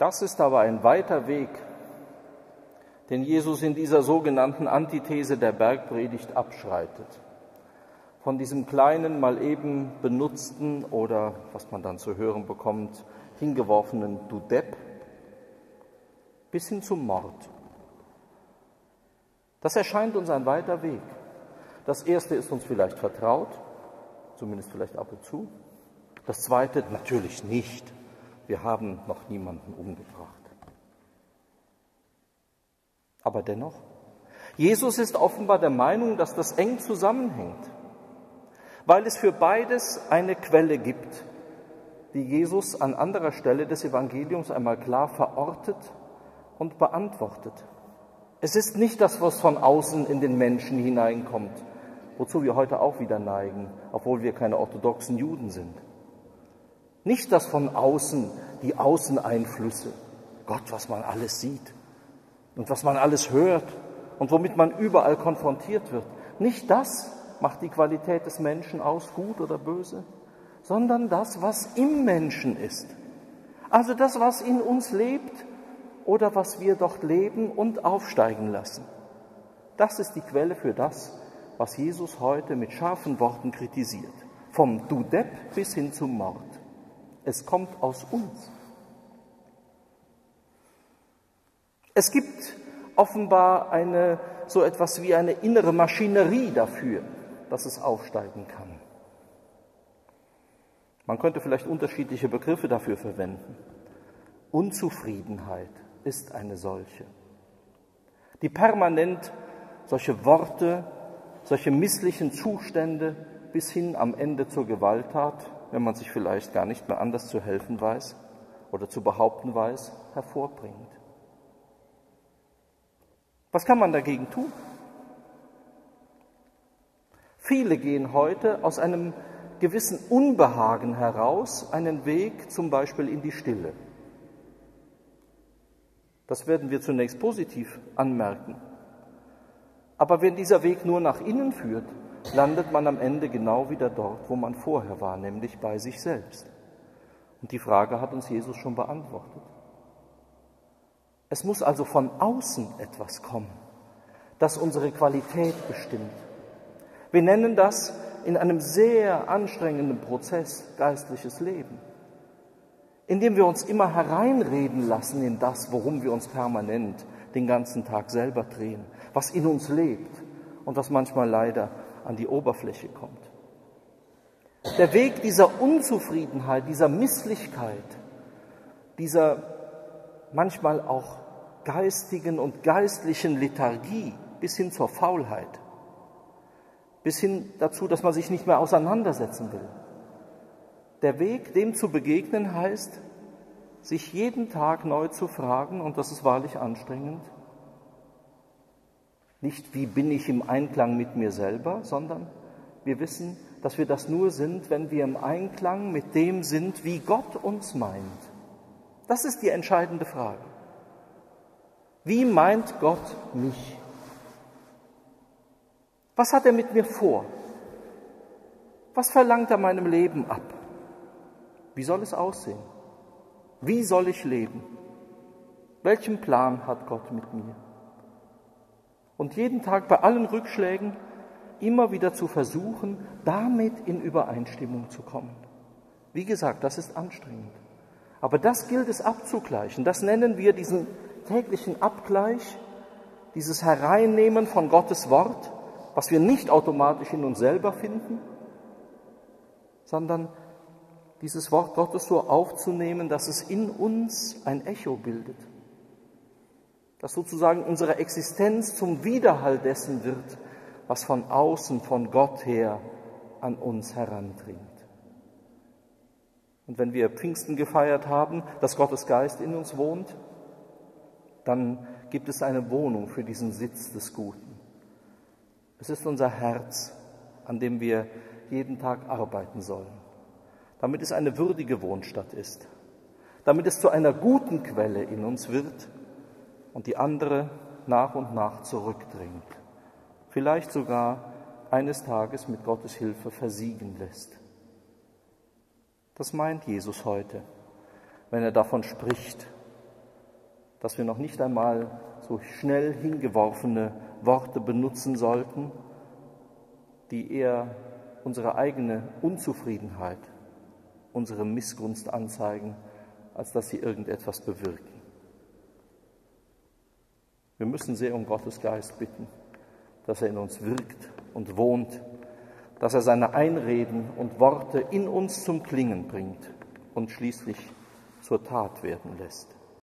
Das ist aber ein weiter Weg, den Jesus in dieser sogenannten Antithese der Bergpredigt abschreitet. Von diesem kleinen, mal eben benutzten oder, was man dann zu hören bekommt, hingeworfenen Du Depp bis hin zum Mord. Das erscheint uns ein weiter Weg. Das erste ist uns vielleicht vertraut, zumindest vielleicht ab und zu. Das zweite natürlich nicht. Wir haben noch niemanden umgebracht. Aber dennoch, Jesus ist offenbar der Meinung, dass das eng zusammenhängt, weil es für beides eine Quelle gibt, die Jesus an anderer Stelle des Evangeliums einmal klar verortet und beantwortet. Es ist nicht das, was von außen in den Menschen hineinkommt, wozu wir heute auch wieder neigen, obwohl wir keine orthodoxen Juden sind. Nicht das von außen, die Außeneinflüsse, Gott, was man alles sieht und was man alles hört und womit man überall konfrontiert wird. Nicht das macht die Qualität des Menschen aus, gut oder böse, sondern das, was im Menschen ist. Also das, was in uns lebt oder was wir dort leben und aufsteigen lassen. Das ist die Quelle für das, was Jesus heute mit scharfen Worten kritisiert. Vom Du Depp bis hin zum Mord. Es kommt aus uns. Es gibt offenbar so etwas wie eine innere Maschinerie dafür, dass es aufsteigen kann. Man könnte vielleicht unterschiedliche Begriffe dafür verwenden. Unzufriedenheit ist eine solche, die permanent solche Worte, solche misslichen Zustände bis hin am Ende zur Gewalttat, wenn man sich vielleicht gar nicht mehr anders zu helfen weiß oder zu behaupten weiß, hervorbringt. Was kann man dagegen tun? Viele gehen heute aus einem gewissen Unbehagen heraus einen Weg zum Beispiel in die Stille. Das werden wir zunächst positiv anmerken. Aber wenn dieser Weg nur nach innen führt, landet man am Ende genau wieder dort, wo man vorher war, nämlich bei sich selbst. Und die Frage hat uns Jesus schon beantwortet. Es muss also von außen etwas kommen, das unsere Qualität bestimmt. Wir nennen das in einem sehr anstrengenden Prozess geistliches Leben, indem wir uns immer hereinreden lassen in das, worum wir uns permanent den ganzen Tag selber drehen, was in uns lebt und was manchmal leider an die Oberfläche kommt. Der Weg dieser Unzufriedenheit, dieser Misslichkeit, dieser manchmal auch geistigen und geistlichen Lethargie bis hin zur Faulheit, bis hin dazu, dass man sich nicht mehr auseinandersetzen will. Der Weg, dem zu begegnen, heißt, sich jeden Tag neu zu fragen, und das ist wahrlich anstrengend, nicht, wie bin ich im Einklang mit mir selber, sondern wir wissen, dass wir das nur sind, wenn wir im Einklang mit dem sind, wie Gott uns meint. Das ist die entscheidende Frage. Wie meint Gott mich? Was hat er mit mir vor? Was verlangt er meinem Leben ab? Wie soll es aussehen? Wie soll ich leben? Welchen Plan hat Gott mit mir? Und jeden Tag bei allen Rückschlägen immer wieder zu versuchen, damit in Übereinstimmung zu kommen. Wie gesagt, das ist anstrengend. Aber das gilt es abzugleichen. Das nennen wir diesen täglichen Abgleich, dieses Hereinnehmen von Gottes Wort, was wir nicht automatisch in uns selber finden, sondern dieses Wort Gottes so aufzunehmen, dass es in uns ein Echo bildet, dass sozusagen unsere Existenz zum Widerhall dessen wird, was von außen, von Gott her an uns herandringt. Und wenn wir Pfingsten gefeiert haben, dass Gottes Geist in uns wohnt, dann gibt es eine Wohnung für diesen Sitz des Guten. Es ist unser Herz, an dem wir jeden Tag arbeiten sollen, damit es eine würdige Wohnstatt ist, damit es zu einer guten Quelle in uns wird und die andere nach und nach zurückdrängt, vielleicht sogar eines Tages mit Gottes Hilfe versiegen lässt. Das meint Jesus heute, wenn er davon spricht, dass wir noch nicht einmal so schnell hingeworfene Worte benutzen sollten, die eher unsere eigene Unzufriedenheit, unsere Missgunst anzeigen, als dass sie irgendetwas bewirken. Wir müssen sehr um Gottes Geist bitten, dass er in uns wirkt und wohnt, dass er seine Einreden und Worte in uns zum Klingen bringt und schließlich zur Tat werden lässt.